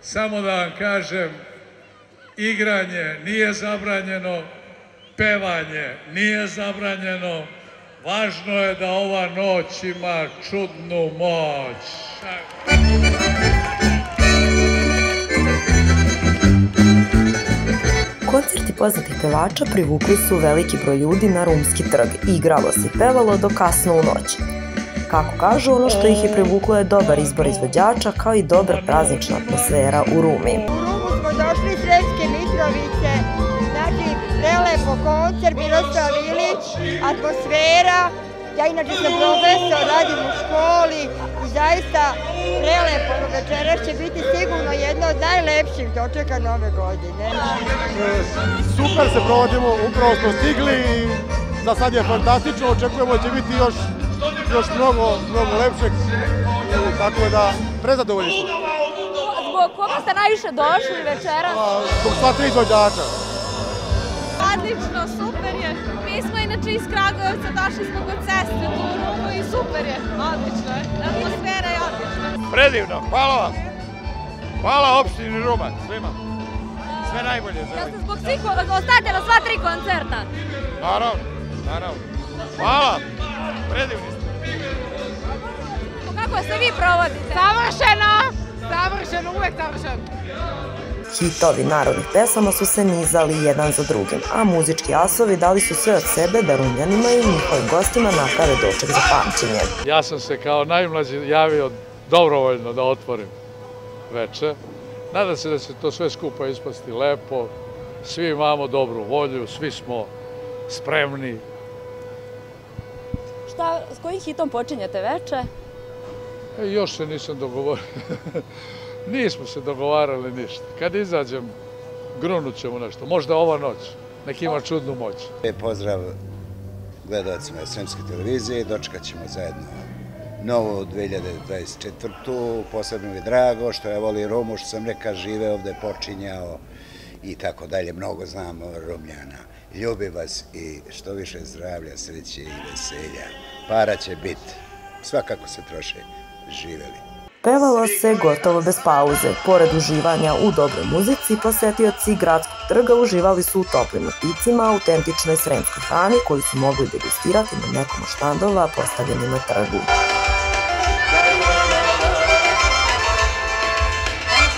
samo da vam kažem, igranje nije zabranjeno, pevanje nije zabranjeno, važno je da ova noć ima čudnu moć. Koncerti poznatih pevača privukli su veliki broj ljudi na Rumski trg i igralo se i pevalo do kasno u noć. Kako kažu, ono što ih je privuklo je dobar izbor izvođača kao i dobra praznična atmosfera u Rumi. U Rumu smo došli iz Sremske Mitrovice, znači prelepo koncert, Miroslav Ilić, atmosfera. Ja inače sam profesor, radim u školi i zaista prelepo. Večeras će biti sigurno jedno od najlepših dočeka nove godine. Super se provodimo, upravo smo stigli i za sad je fantastično, očekujemo da će biti još mnogo lepšeg, tako da prezadovoljni smo. Zbog koga ste najviše došli večeras? Zbog sva tri izvođača. Odlično, super je. Mi smo inače iz Kragujevca, došli smo kod sestre tu u Rumu i super je, odlično je. Atmosfera je odlična. Predivno, hvala vam. Hvala opštini Ruma, svima. Sve najbolje. Ja ste zbog svih ostajete na sva tri koncerta? Naravno. Hvala, predivni ste. Kako se vi provodite? Savršeno, uvek savršeno. Hitovi narodnih pesama su se nizali jedan za drugim, a muzički asovi dali su sve od sebe da Rumljanima i njihovim gostima naprave doček za pamćenje. Ja sam se kao najmlađi javio dobrovoljno da otvorim veče. Nadam se da će to sve skupa ispasti lepo, svi imamo dobru volju, svi smo spremni. S kojim hitom počinjete veče? Još se nisam dogovorio. Nismo se dogovarali ništa. Kad izađem, grunut ćemo nešto. Možda ova noć. Nek ima čudnu moć. Pozdrav gledalcima Sremske televizije. Dočekat ćemo zajedno novu 2024. Posebno mi je drago što ja volim Rumu, što sam rekao žive ovde, počinjao i tako dalje. Mnogo znam Rumljana. Ljubim vas i što više zdravlja, sreće i veselja. Para će biti. Svakako se troše. Živeli. Pevalo se gotovo bez pauze. Pored uživanja u dobroj muzici, posetioci Gradskog trga uživali su u toplim napicima, autentičnoj sremskoj hrani koju su mogli degustirati na nekom od štandova postavljenim na trgu.